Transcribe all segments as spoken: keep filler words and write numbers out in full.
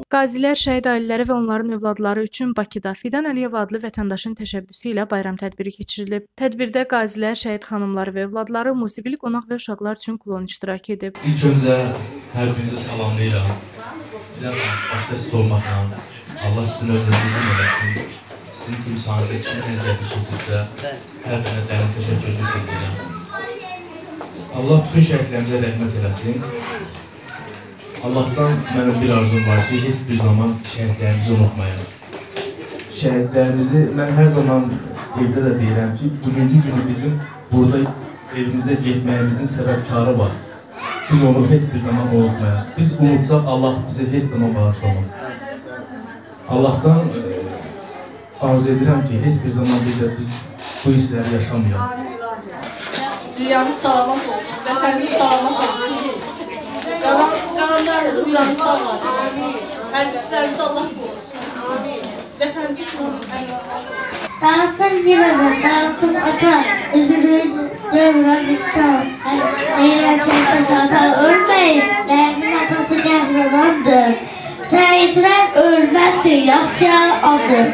Qazilər, şəhid ailələri və onların övladları üçün Bakıda Fidan Əliyev adlı vətəndaşın təşəbbüsü ilə bayram tədbiri keçirilib. Tədbirdə qazilər, şəhid xanımları və övladları, musiqili qonaq və uşaqlar üçün klon iştirak edib. İlk öncə hər birinizi salamlayıram. Fidan başda siz olmaqla Allah sizin ömrünüzü uzun eləsin. Sizin kimi sanatı kimi nəzər düşürsünüzsə, hər birinə dərin təşəkkürlük edirəm. Allah bütün şəhidlərimizə rəhmət eləsin. Allah'tan mənim bir arzum var ki, heç bir zaman şəhidlərimizi unutmayalım. Şəhidlərimizi mən hər zaman evdə də deyirəm ki, bugünkü günü bizim burada evimizə getməyimizin səbəbkarı var. Biz onu heç bir zaman unutmayalım. Biz unutsaq Allah bizi heç zaman bağışlamaz. Allah'tan arzu edirəm ki, heç bir zaman bir də biz bu hissləri yaşamayalım. Dünyanın salamat olsun, vətənimiz salamat olsun. Qalanlarınızın canı sağ olun. Hərbçilərimiz Allah qorusun. Vətənimiz Dağıtın yeməmə, dağıtın ata, üzülür dövran insan. Eğlenceli taşartan ölmeyin, dənizin atası qəhrəmandır. Səhidlər ölməzdir, yaşayan adır.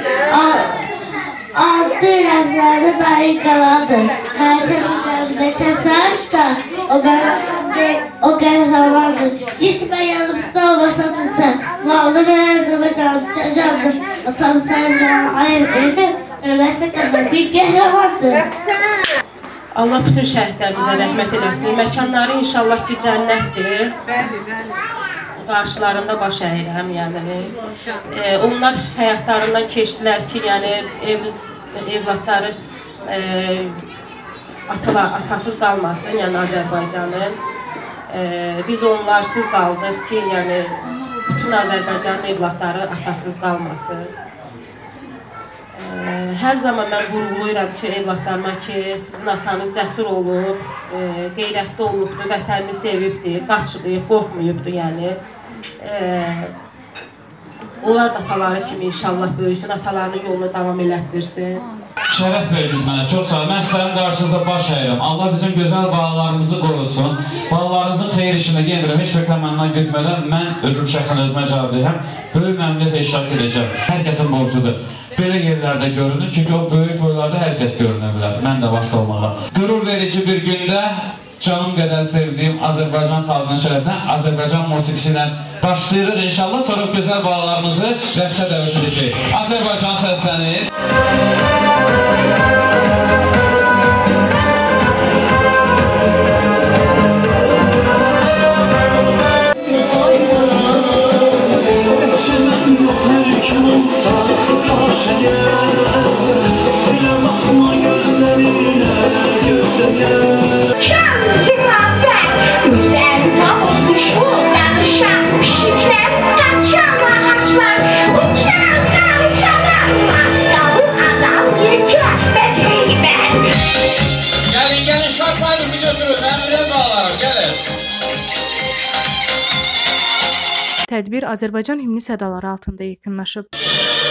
Altı rəflərdə dahi qaladır. Hər kəsin qəlbində kəsərşdən, o qəhrəmandır. Gitmə yanımızda olmasan sən, mallı və hər zaman candır. Atam sən canım, alev edin, ölməsə qazan bir qəhrəmandır. Allah bütün şəhidlərimizə rəhmət eləsin. Məkanları inşallah ki, cənnətdir. Qarşılarında baş əyirəm, yəni. E, onlar həyatlarından keçdilər ki, yəni ev, evlatları e, atalar, atasız qalmasın, yəni Azərbaycanın. E, biz onlarsız qaldıq ki, yəni bütün Azərbaycanın evlatları atasız qalmasın. E, hər zaman mən vurğulayıram ki, evlatlarıma ki, sizin atanız cəsur olub, e, qeyrətli olubdur, vətənini sevibdir, qaçmayıb, qorxmayıbdır, yəni. Ee, onlar da ataları kimi inşallah böyüsün, atalarının yolunu davam elətdirsin. Şərəf verdiniz mənə, çox sağ olun. Mən sizlərin qarşınızda baş əyirəm. Allah bizim gözəl balalarımızı qorusun. Balalarınızın xeyir işində gəlirəm. Heç bir məndən gütmədən mən özüm şəxsən özümə cavab deyirəm. Böyük məmnuniyyət iştirak edəcəm. Hər kəsin borcudur. Belə yerlərdə görünür, çünki o böyük toylarda hər kəs görünə bilər. Mən də başda olmağa. Qürur verici bir gündə canım qədər sevdiyim Azərbaycan xalqının şərəfinə, Azərbaycan musiqisi ilə başlayırıq inşallah. Sonra gözəl balalarımızı rəqsə dəvət edəcək. Azərbaycan səslənir. Tədbir Azərbaycan himni sədaları altında yekunlaşıb.